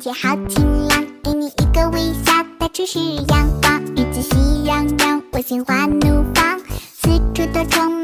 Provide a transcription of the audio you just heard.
气好清凉，给你一个微笑，到处是阳光，日子喜洋洋，我心花怒放，四处都充满